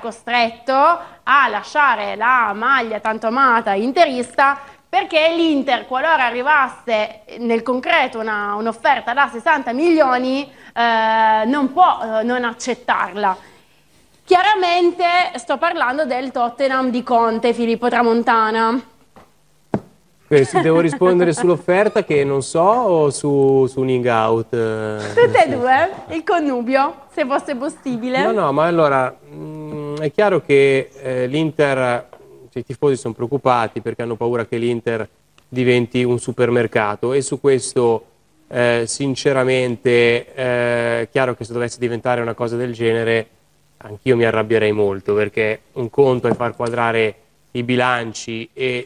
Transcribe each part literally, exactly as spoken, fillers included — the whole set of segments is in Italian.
costretto a lasciare la maglia tanto amata interista, perché l'Inter, qualora arrivasse nel concreto un'offerta un da sessanta milioni, eh, non può eh, non accettarla. Chiaramente sto parlando del Tottenham di Conte, Filippo Tramontana. Eh, se devo rispondere sull'offerta che non so o su, su un in-out? Tutte e due, il connubio, se fosse possibile. No, no, ma allora mh, è chiaro che eh, l'Inter, cioè, i tifosi sono preoccupati perché hanno paura che l'Inter diventi un supermercato, e su questo eh, sinceramente è eh, chiaro che se dovesse diventare una cosa del genere anch'io mi arrabbierei molto, perché un conto è far quadrare i bilanci e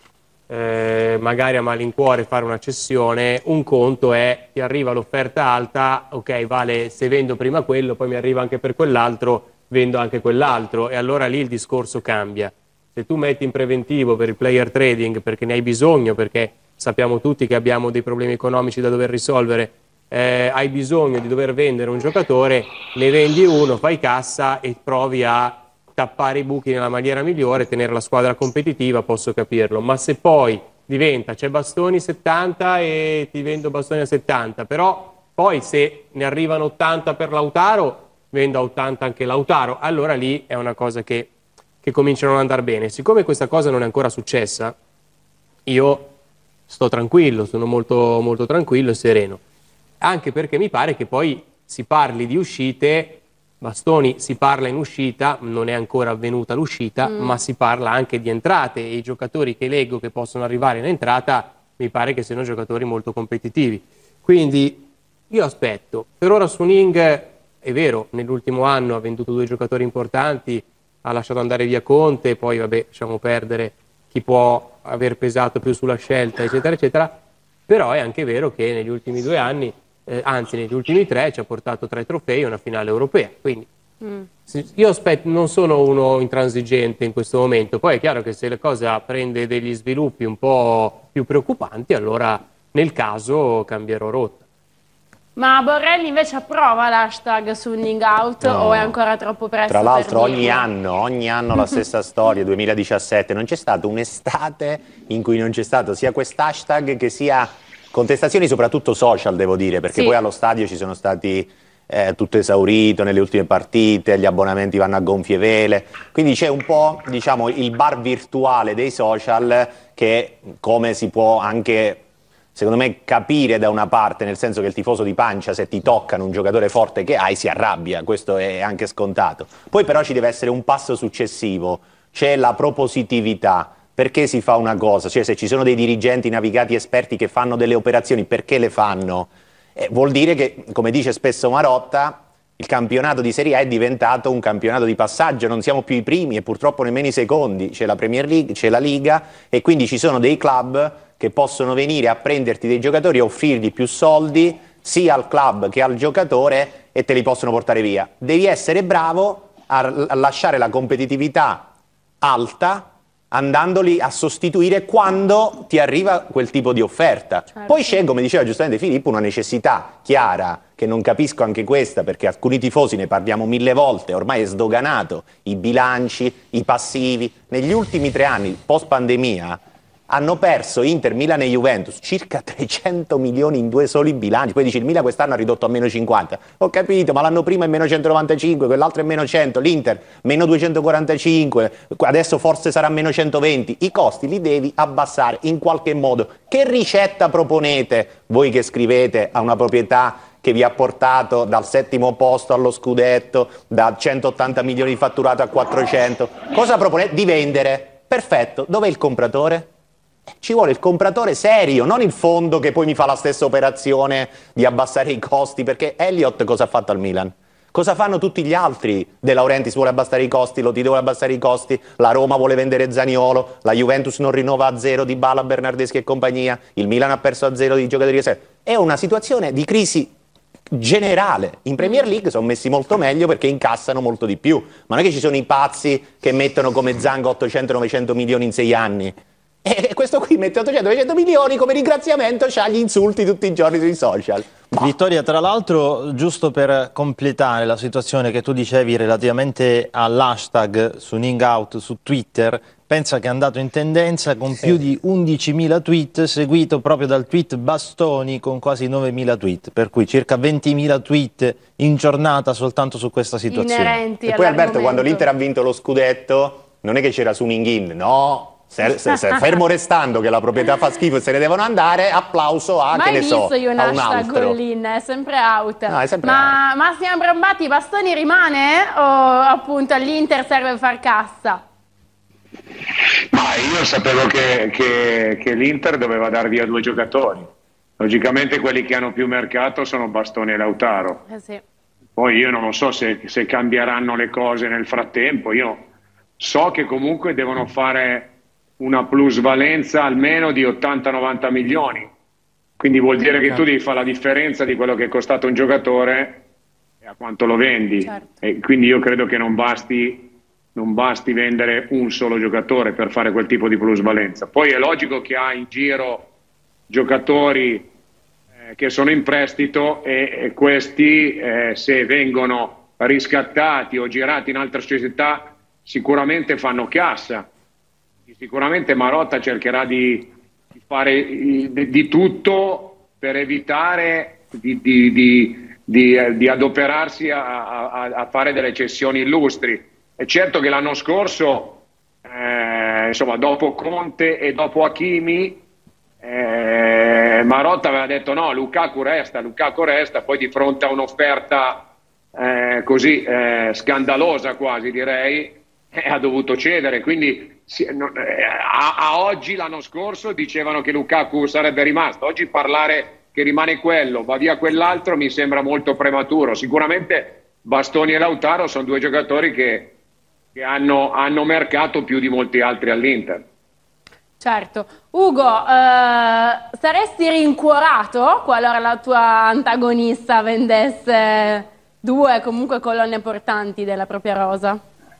Eh, magari a malincuore fare una cessione, un conto è ti arriva l'offerta alta, ok, vale, se vendo prima quello poi mi arriva anche per quell'altro, vendo anche quell'altro, e allora lì il discorso cambia. Se tu metti in preventivo per il player trading perché ne hai bisogno, perché sappiamo tutti che abbiamo dei problemi economici da dover risolvere, eh, hai bisogno di dover vendere un giocatore, ne vendi uno, fai cassa e provi a tappare i buchi nella maniera migliore, tenere la squadra competitiva, posso capirlo, ma se poi diventa c'è Bastoni settanta e ti vendo Bastoni a settanta, però poi se ne arrivano ottanta per Lautaro, vendo a ottanta anche Lautaro, allora lì è una cosa che, che comincia a non andare bene. Siccome questa cosa non è ancora successa, io sto tranquillo, sono molto, molto tranquillo e sereno, anche perché mi pare che poi si parli di uscite. Bastoni si parla in uscita, non è ancora avvenuta l'uscita, mm. ma si parla anche di entrate, e i giocatori che leggo che possono arrivare in entrata mi pare che siano giocatori molto competitivi. Quindi io aspetto. Per ora Suning, è vero, nell'ultimo anno ha venduto due giocatori importanti, ha lasciato andare via Conte, poi vabbè, lasciamo perdere chi può aver pesato più sulla scelta, eccetera, eccetera, però è anche vero che negli ultimi due anni Eh, anzi negli ultimi tre ci ha portato tre trofei e una finale europea, quindi mm. io aspetto, non sono uno intransigente in questo momento. Poi è chiaro che se la cosa prende degli sviluppi un po' più preoccupanti, allora nel caso cambierò rotta. Ma Borrelli invece approva l'hashtag Sunning Out, no, o è ancora troppo presto? Tra l'altro per ogni dirlo? anno, ogni anno la stessa storia, duemiladiciassette, non c'è stata un'estate in cui non c'è stato sia quest'hashtag che sia contestazioni, soprattutto social, devo dire, perché sì, poi allo stadio ci sono stati eh, tutto esaurito nelle ultime partite, gli abbonamenti vanno a gonfie vele, quindi c'è un po', diciamo, il bar virtuale dei social che, come si può anche, secondo me, capire da una parte, nel senso che il tifoso di pancia, se ti toccano un giocatore forte che hai, si arrabbia, questo è anche scontato. Poi però ci deve essere un passo successivo, c'è la propositività. Perché si fa una cosa? Cioè, se ci sono dei dirigenti navigati esperti che fanno delle operazioni, perché le fanno? Eh, vuol dire che, come dice spesso Marotta, il campionato di Serie A è diventato un campionato di passaggio, non siamo più i primi e purtroppo nemmeno i secondi, c'è la Premier League, c'è la Liga, e quindi ci sono dei club che possono venire a prenderti dei giocatori e offrirgli più soldi sia al club che al giocatore, e te li possono portare via. Devi essere bravo a, a lasciare la competitività alta, andandoli a sostituire quando ti arriva quel tipo di offerta. Certo. Poi c'è, come diceva giustamente Filippo, una necessità chiara, che non capisco anche questa, perché alcuni tifosi, ne parliamo mille volte, ormai è sdoganato, i bilanci, i passivi. Negli ultimi tre anni, post pandemia, hanno perso Inter, Milan e Juventus circa trecento milioni in due soli bilanci. Poi dici il Milan quest'anno ha ridotto a meno cinquanta, ho capito, ma l'anno prima è meno centonovantacinque, quell'altro è meno cento, l'Inter meno duecentoquarantacinque, adesso forse sarà meno centoventi. I costi li devi abbassare in qualche modo. Che ricetta proponete voi che scrivete a una proprietà che vi ha portato dal settimo posto allo scudetto, da centottanta milioni di fatturato a quattrocento? Cosa proponete? Di vendere. Perfetto, dov'è il compratore? Ci vuole il compratore serio, non il fondo che poi mi fa la stessa operazione di abbassare i costi, perché Elliott cosa ha fatto al Milan? Cosa fanno tutti gli altri? De Laurentiis vuole abbassare i costi, Lotito vuole abbassare i costi, la Roma vuole vendere Zaniolo, la Juventus non rinnova a zero Dybala, Bernardeschi e compagnia, il Milan ha perso a zero di giocatori. È una situazione di crisi generale. In Premier League sono messi molto meglio perché incassano molto di più, ma non è che ci sono i pazzi che mettono come Zanga ottocento novecento milioni in sei anni. E questo qui mette ottocento novecento milioni, come ringraziamento c'ha gli insulti tutti i giorni sui social. Vittoria, tra l'altro, giusto per completare la situazione che tu dicevi relativamente all'hashtag su Ningout su Twitter, pensa che è andato in tendenza con più di undicimila tweet, seguito proprio dal tweet Bastoni con quasi novemila tweet, per cui circa ventimila tweet in giornata soltanto su questa situazione. Inerenti e poi Alberto, quando all'argomento. l'Inter ha vinto lo scudetto, non è che c'era su Ningin, no, se, se, se, fermo restando che la proprietà fa schifo e se ne devono andare, applauso a, Mai che ne visto so, io un a un hashtag altro. all-in, è sempre out. No, è sempre Ma Massimo Brambati, Bastoni rimane o appunto all'Inter serve far cassa? Ma io sapevo che, che, che l'Inter doveva dar via due giocatori. Logicamente quelli che hanno più mercato sono Bastoni e Lautaro. Eh sì. Poi io non lo so se, se cambieranno le cose nel frattempo. Io so che comunque devono fare una plusvalenza almeno di ottanta novanta milioni. Quindi vuol dire che tu devi fare la differenza di quello che è costato un giocatore e a quanto lo vendi. Certo. E quindi io credo che non basti... non basti vendere un solo giocatore per fare quel tipo di plusvalenza. Poi è logico che ha in giro giocatori eh, che sono in prestito e, e questi eh, se vengono riscattati o girati in altre società sicuramente fanno cassa. Sicuramente Marotta cercherà di, di fare di, di tutto per evitare di, di, di, di, di adoperarsi a, a, a fare delle cessioni illustri. È certo che l'anno scorso, eh, insomma, dopo Conte e dopo Hakimi, eh, Marotta aveva detto no, Lukaku resta, Lukaku resta, poi di fronte a un'offerta eh, così eh, scandalosa quasi direi, eh, ha dovuto cedere. Quindi si, no, eh, a, a oggi, l'anno scorso, dicevano che Lukaku sarebbe rimasto. Oggi parlare che rimane quello, va via quell'altro, mi sembra molto prematuro. Sicuramente Bastoni e Lautaro sono due giocatori che che hanno, hanno mercato più di molti altri all'Inter. Certo. Ugo, eh, saresti rincuorato qualora la tua antagonista vendesse due comunque colonne portanti della propria rosa?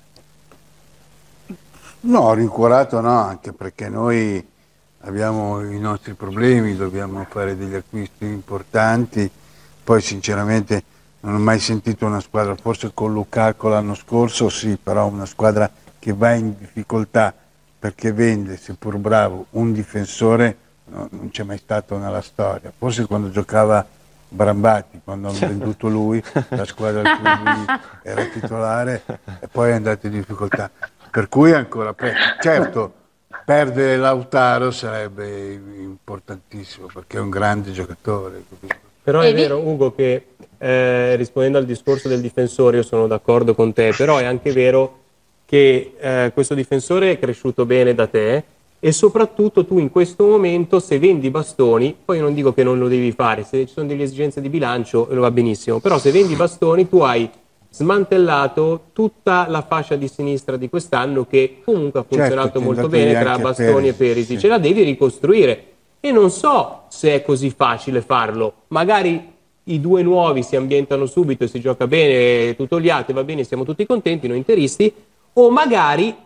No, rincuorato no, anche perché noi abbiamo i nostri problemi, dobbiamo fare degli acquisti importanti, poi sinceramente non ho mai sentito una squadra, forse con Lukaku l'anno scorso sì, però una squadra che va in difficoltà perché vende, seppur bravo, un difensore no, non c'è mai stato nella storia. Forse quando giocava Brambati, quando hanno venduto lui, la squadra in cui lui era titolare e poi è andato in difficoltà. Per cui è ancora peggio. Certo, perdere Lautaro sarebbe importantissimo perché è un grande giocatore. Però è vero, Ugo, che eh, rispondendo al discorso del difensore, io sono d'accordo con te, però è anche vero che eh, questo difensore è cresciuto bene da te e soprattutto tu in questo momento, se vendi Bastoni, poi io non dico che non lo devi fare, se ci sono delle esigenze di bilancio lo va benissimo, però se vendi Bastoni tu hai smantellato tutta la fascia di sinistra di quest'anno che comunque ha funzionato certo, molto bene tra Bastoni Perisic, e Perisic, sì. ce la devi ricostruire. E non so se è così facile farlo, magari i due nuovi si ambientano subito e si gioca bene, tutto gli altri va bene, siamo tutti contenti, noi interisti, o magari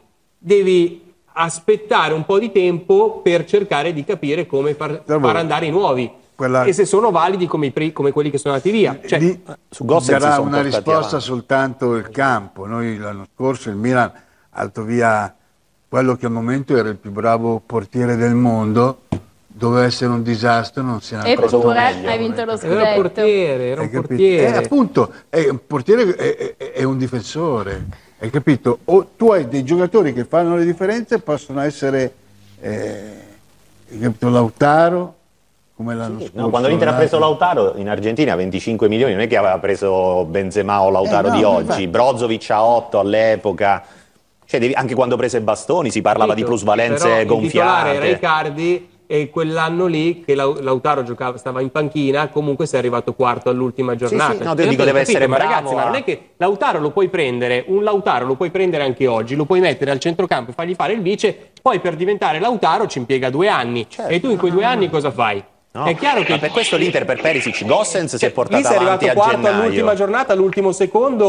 devi aspettare un po' di tempo per cercare di capire come far, far andare i nuovi, quella... e se sono validi come, i pre... come quelli che sono andati via. Cioè, di... su Gosens darà sono una risposta avanti. soltanto il campo. Noi l'anno scorso il Milan ha alto via quello che al momento era il più bravo portiere del mondo, doveva essere un disastro, non si è eppure hai vinto lo scudetto. Era un portiere, era un portiere. Eh, appunto, è un portiere è, è, è un difensore, hai capito? O tu hai dei giocatori che fanno le differenze, possono essere eh, hai capito, Lautaro, come l'anno sì, scorso. no, quando l'Inter ha preso Lautaro in Argentina venticinque milioni, non è che aveva preso Benzema o Lautaro eh, no, di oggi, infatti. Brozovic a otto all'epoca. Cioè, devi, anche quando prese Bastoni si parlava sì, di plusvalenze gonfiate. Il titolare era Icardi e quell'anno lì che Lautaro giocava, stava in panchina, comunque sei arrivato quarto all'ultima giornata. Sì, sì, no, io dico deve essere ma bravo. Ragazzi, ma non è che Lautaro lo puoi prendere, un Lautaro lo puoi prendere anche oggi, lo puoi mettere al centrocampo e fargli fare il vice, poi per diventare Lautaro ci impiega due anni. Certo. E tu in quei due anni cosa fai? No, è chiaro che ma per questo l'Inter per Perisic Gosens cioè, si è portato avanti a gennaio. Lì sei arrivato quarto all'ultima giornata, all'ultimo secondo,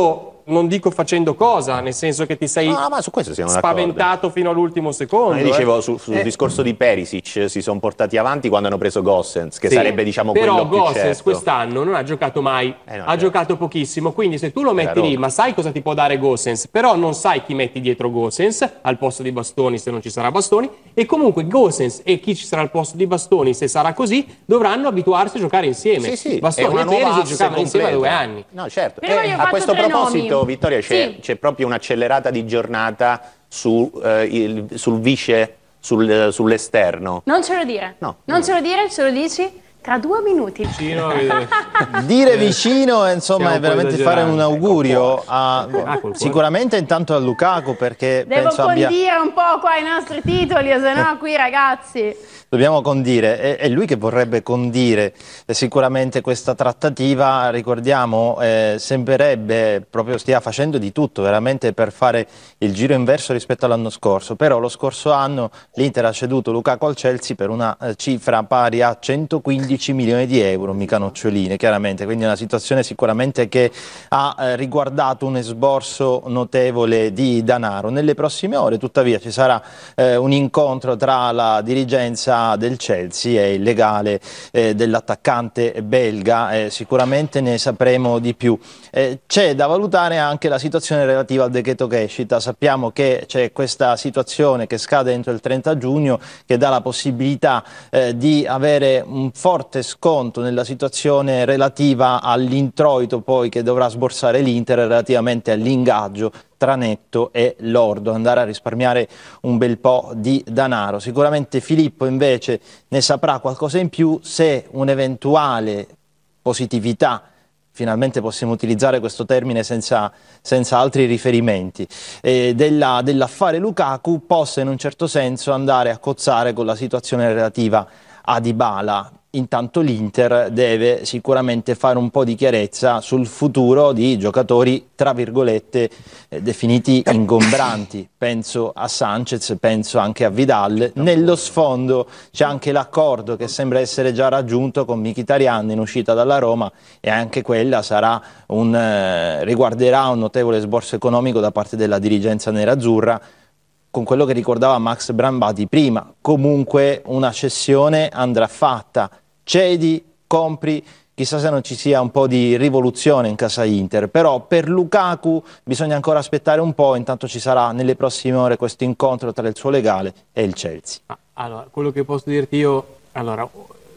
non dico facendo cosa, nel senso che ti sei no, no, ma su questo siamo spaventato fino all'ultimo secondo. Io dicevo eh. sul, sul eh. discorso di Perisic, si sono portati avanti quando hanno preso Gossens, che sì, sarebbe diciamo però quello più Gossens certo. quest'anno non ha giocato mai, eh no, ha certo. giocato pochissimo, quindi se tu lo metti lì, ma sai cosa ti può dare Gossens, però non sai chi metti dietro Gossens al posto di Bastoni se non ci sarà Bastoni, e comunque Gossens e chi ci sarà al posto di Bastoni, se sarà così, dovranno abituarsi a giocare insieme. Sì, sì, Bastoni e Perisic giocavano insieme da due anni. No, certo. Prima Eh, io ho a fatto questo tre proposito, nomi. Vittoria, c'è Sì. c'è proprio un'accelerata di giornata su, eh, il- sul vice, sul- sull'esterno. Non ce lo dire. No. Non ce lo dire, ce lo dici tra due minuti. Vicino, eh, Dire vicino, insomma, Stiamo è veramente un po' fare un esagerando. augurio a, col cuore. sicuramente intanto a Lukaku, perché Devo penso abbia... condire un po' qua i nostri titoli, se no qui ragazzi... Dobbiamo condire, è, è lui che vorrebbe condire eh, sicuramente questa trattativa, ricordiamo, eh, sembrerebbe proprio stia facendo di tutto veramente per fare il giro inverso rispetto all'anno scorso, però lo scorso anno l'Inter ha ceduto Lukaku al Chelsea per una eh, cifra pari a centoquindici milioni di euro, mica noccioline chiaramente, quindi è una situazione sicuramente che ha eh, riguardato un esborso notevole di denaro. Nelle prossime ore tuttavia ci sarà eh, un incontro tra la dirigenza del Chelsea e il legale eh, dell'attaccante belga, eh, sicuramente ne sapremo di più. Eh, c'è da valutare anche la situazione relativa al decreto crescita, sappiamo che c'è questa situazione che scade entro il trenta giugno che dà la possibilità eh, di avere un forte sconto nella situazione relativa all'introito poi che dovrà sborsare l'Inter relativamente all'ingaggio tra netto e lordo, andare a risparmiare un bel po' di denaro. Sicuramente Filippo invece ne saprà qualcosa in più se un'eventuale positività, finalmente possiamo utilizzare questo termine senza, senza altri riferimenti, eh, della, dell'affare Lukaku possa in un certo senso andare a cozzare con la situazione relativa a Dybala. Intanto l'Inter deve sicuramente fare un po' di chiarezza sul futuro di giocatori tra virgolette eh, definiti ingombranti, penso a Sanchez, penso anche a Vidal. Nello sfondo c'è anche l'accordo che sembra essere già raggiunto con Mkhitaryan in uscita dalla Roma e anche quella sarà un, eh, riguarderà un notevole sborso economico da parte della dirigenza nerazzurra, con quello che ricordava Max Brambati prima. Comunque una cessione andrà fatta, cedi, compri, chissà se non ci sia un po' di rivoluzione in casa Inter, però per Lukaku bisogna ancora aspettare un po', intanto ci sarà nelle prossime ore questo incontro tra il suo legale e il Chelsea. Allora, quello che posso dirti io, allora,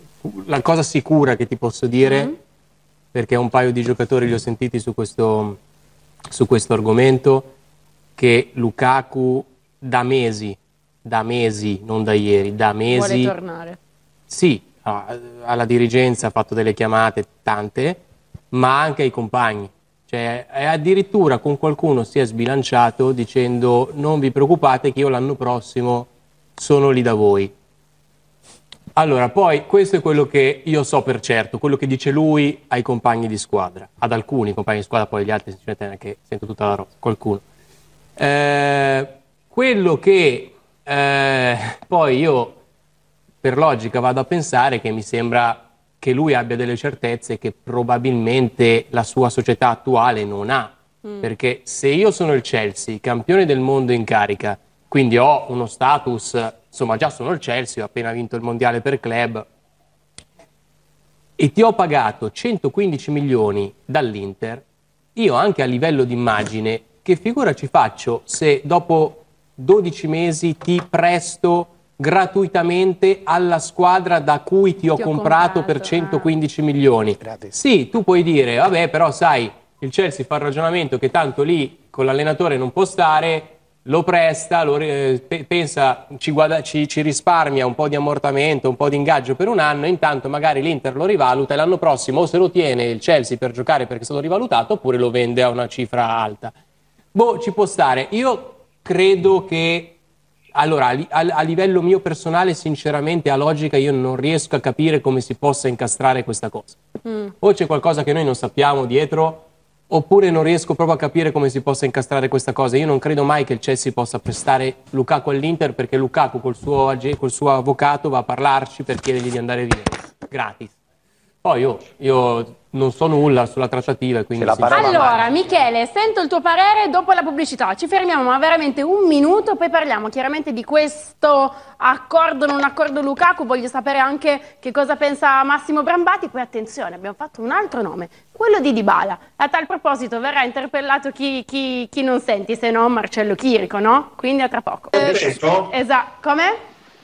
la cosa sicura che ti posso dire, mm-hmm. perché un paio di giocatori li ho sentiti su questo, su questo argomento, che Lukaku da mesi, da mesi, non da ieri, da mesi... Vuole tornare. Sì, alla dirigenza ha fatto delle chiamate, tante, ma anche ai compagni. Cioè, addirittura con qualcuno si è sbilanciato dicendo non vi preoccupate che io l'anno prossimo sono lì da voi. Allora, poi questo è quello che io so per certo, quello che dice lui ai compagni di squadra, ad alcuni compagni di squadra, poi gli altri sinceramente neanche sento tutta la roba, qualcuno. Eh, quello che eh, poi io per logica vado a pensare che mi sembra che lui abbia delle certezze che probabilmente la sua società attuale non ha, mm. perché se io sono il Chelsea, campione del mondo in carica, quindi ho uno status, insomma già sono il Chelsea, ho appena vinto il mondiale per club, e ti ho pagato centoquindici milioni dall'Inter, io anche a livello di immagine, che figura ci faccio se dopo dodici mesi ti presto gratuitamente alla squadra da cui ti ho, ti ho comprato, comprato per centoquindici ah. milioni. Gratis. Sì, tu puoi dire, vabbè, però sai, il Chelsea fa il ragionamento che tanto lì con l'allenatore non può stare, lo presta, lo, eh, pensa, ci, guada, ci, ci risparmia un po' di ammortamento, un po' di ingaggio per un anno, intanto magari l'Inter lo rivaluta e l'anno prossimo o se lo tiene il Chelsea per giocare perché è stato rivalutato oppure lo vende a una cifra alta. Boh, ci può stare. Io credo che, allora, a, a, a livello mio personale, sinceramente, a logica, io non riesco a capire come si possa incastrare questa cosa. Mm. O c'è qualcosa che noi non sappiamo dietro, oppure non riesco proprio a capire come si possa incastrare questa cosa. Io non credo mai che il Chelsea possa prestare Lukaku all'Inter, perché Lukaku col suo, col suo avvocato va a parlarci per chiedergli di andare via, gratis. Poi io, io non so nulla sulla trattativa, quindi... la parola Allora, Michele, sento il tuo parere dopo la pubblicità. Ci fermiamo ma veramente un minuto, poi parliamo chiaramente di questo accordo, non accordo Lukaku. Voglio sapere anche che cosa pensa Massimo Brambati. Poi attenzione, abbiamo fatto un altro nome, quello di Dybala. A tal proposito verrà interpellato chi, chi, chi non senti, se no Marcello Chirico, no? Quindi a tra poco. Esatto. Esatto, come?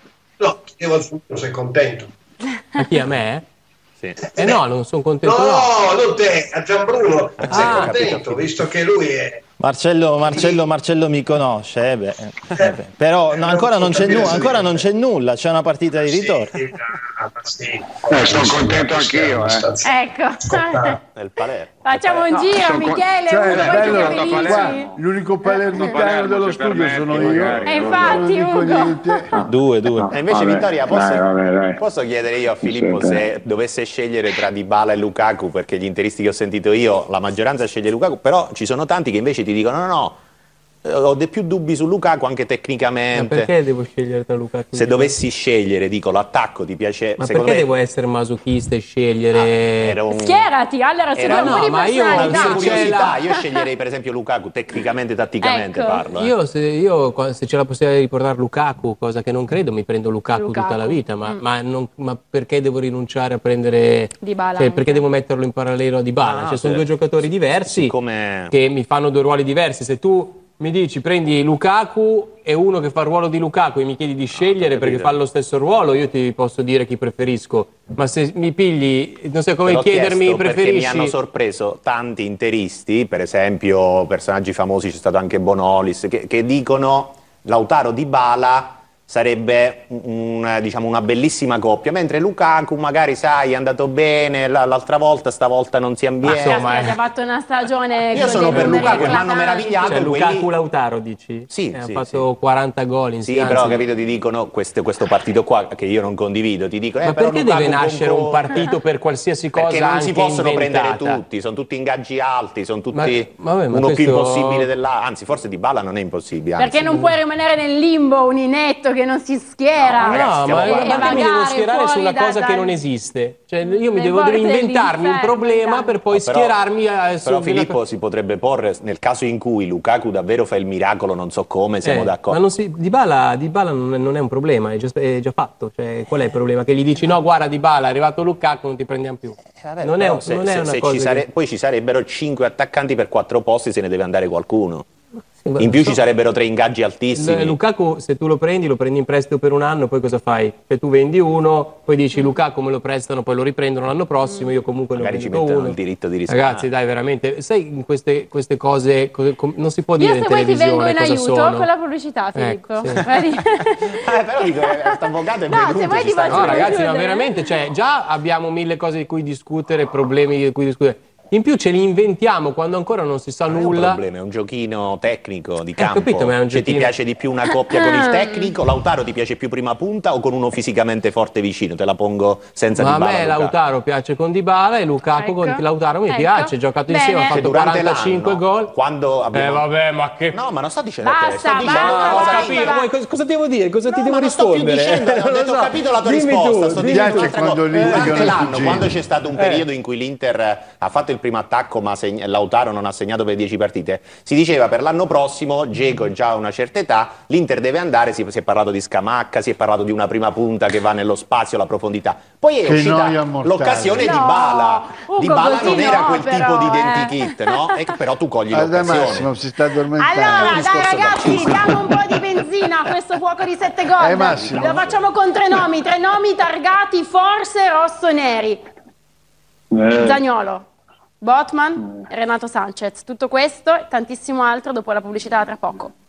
No, io al futuro sei contento. A chi, a me? Sì. Eh no, non sono contento. No, No, non te, a Gianbruno. Sei Ah, contento, capito. visto che lui è... Marcello, Marcello, Marcello mi conosce, eh beh, eh beh. Però no, ancora non c'è nu- ancora non c'è nulla, c'è una partita di ritorno. Sì, ah, sì. Eh, sono contento anch'io, eh. Ecco. Nel Palermo. Facciamo un No, giro, sono con- Michele, Cioè, uno è voi bello, siete Palermo. felici. qua, l'unico palermitano Palermo, dello se studio permetti, sono io. magari. E infatti, non dico Ugo. niente. Due, due. E invece Vabbè, Vittoria, posso, dai, vabbè, dai. posso chiedere io a Filippo Sì, se dovesse scegliere tra Dybala e Lukaku, perché gli interisti che ho sentito io, la maggioranza sceglie Lukaku, però ci sono tanti che invece ti dicono no, no, eh, ho dei più dubbi su Lukaku anche ma tecnicamente. perché devo scegliere tra Lukaku e Se Dybala? dovessi scegliere, dico, l'attacco ti piace, Ma secondo perché me... devo essere masochista e scegliere... Ah, era un... Schierati, allora se Era vuoi un no, po' di ma io- una personalità. se c'è curiosità, la- io sceglierei per esempio Lukaku, tecnicamente, tatticamente Ecco. parlo. eh. Io, se, io qua- se c'è la possibilità di riportare Lukaku, cosa che non credo, mi prendo Lukaku, Lukaku. tutta la vita, ma, Mm. ma non- ma perché devo rinunciare a prendere... Dybala Cioè, anche. perché devo metterlo in parallelo a Dybala? Ah, cioè, sono sì. due giocatori diversi Siccome... che mi fanno due ruoli diversi. Se tu mi dici prendi Lukaku e uno che fa il ruolo di Lukaku e mi chiedi di scegliere ho perché capito. fa lo stesso ruolo, io ti posso dire chi preferisco. Ma se mi pigli, non so come Te l'ho chiedermi chiesto perché mi preferisci... hanno sorpreso tanti interisti, per esempio personaggi famosi, c'è stato anche Bonolis, che, che dicono Lautaro Dybala sarebbe un- diciamo, una bellissima coppia, mentre Lukaku magari sai è andato bene l- l'altra volta, stavolta non si ambienta. insomma, Caspita, eh. ha fatto una stagione Io con sono dei per numeri Lukaku e mi hanno eclatanti. meravigliato. Cioè, quelli- Lukaku Lautaro dici? Sì, Eh, sì, ha fatto quaranta gol in Sì, però capito, ti dicono questo, questo partito qua che io non condivido, ti dicono eh, Ma però perché Lukaku deve nascere con- un partito per qualsiasi cosa Perché non anche si possono inventata? prendere tutti, sono tutti ingaggi alti, sono tutti Ma- vabbè, ma uno più questo- impossibile dell'altro, anzi forse Dybala non è impossibile. Anzi. Perché non puoi rimanere nel limbo un inetto che non si schiera. No, ragazzi, No, stiamo ma E perché mi devo vagare schierare fuori su una da- cosa che dal- non esiste? Cioè, io mi le devo, devo porte inventarmi un dell'inferno, problema esatto. per poi No, però- schierarmi a, su Però di una Filippo co- si potrebbe porre nel caso in cui Lukaku davvero fa il miracolo, non so come, siamo Eh, d'accordo. ma non si, Dybala, Dybala non, è, non è un problema, è già, è già fatto. Cioè, qual è il problema? Che gli dici no, guarda Dybala, è arrivato Lukaku, non ti prendiamo più. Eh, vabbè, non è, però un- se- non è se- una se cosa ci che- sare- poi ci sarebbero cinque attaccanti per quattro posti, se ne deve andare qualcuno. Sì, ma In più non so. ci sarebbero tre ingaggi L- altissimi. Lukaku, se tu lo prendi, lo prendi in prestito per un anno, poi cosa fai? Che tu vendi uno, poi dici Lukaku me lo prestano, poi lo riprendono l'anno prossimo, io comunque ne ho Magari ci venduto mettono uno. il diritto di risparmio. Ragazzi, dai, veramente, sai, in queste, queste cose co- com- non si può dire Io in se vuoi ti vengo televisione in cosa aiuto sono. con la pubblicità, Filippo. Ecco, sì. Vedi? Eh, però dico, eh, questo avvocato è No, venuto, se vuoi ci ti sta faccio No, dicendo. ragazzi, ma chiudere. veramente, cioè, già abbiamo mille cose di cui discutere, problemi di cui discutere. In più ce li inventiamo quando ancora non si sa Non è un nulla. problema, è un giochino tecnico di campo. capito, ma è un Cioè, ti giochino- piace di più una coppia con il tecnico? Lautaro ti piace più prima punta o con uno fisicamente forte vicino? Te la pongo senza Ma a Dybala, me Lukaku. Lautaro piace con Dybala e Lukaku Ecco. con Lautaro mi Ecco. piace, ha giocato Bene. insieme, ha Cioè, fatto durante quarantacinque l'anno, gol. quando abbiamo... Eh vabbè, ma che... No, ma non sto dicendo a te, Basta, sto dicendo basta, una ho cosa basta, io. capito, basta. poi cosa, cosa devo dire? Cosa ti No, devo ma non sto più rispondere? dicendo, ho, Non lo detto, ho so. capito la tua Dimmi risposta, tu, sto dimmi dicendo tu. un'altra quando cosa. litigano Durante i l'anno, cugini. quando c'è stato un periodo in cui l'Inter ha fatto il primo attacco ma segna- Lautaro non ha segnato per dieci partite, si diceva per l'anno prossimo, Dzeko è già a una certa età, l'Inter deve andare, si, si è parlato di Scamacca, si è parlato di una prima punta che va nello spazio, la profondità. Poi è Che uscita noia mortale. l'occasione No, di Bala. Ugo, Di Bala così non era no, quel però, tipo di eh. identikit, no? E però tu cogli Ah, da l'occasione. Massimo si sta addormentando. Allora, un dai discorso ragazzi, calcistico. diamo un po' di benzina a questo fuoco di sette gol. Eh, Massimo. Lo facciamo con tre nomi, tre nomi targati forse rosso-neri. Eh, Zaniolo, Botman, Renato Sanchez. Tutto questo e tantissimo altro dopo la pubblicità tra poco.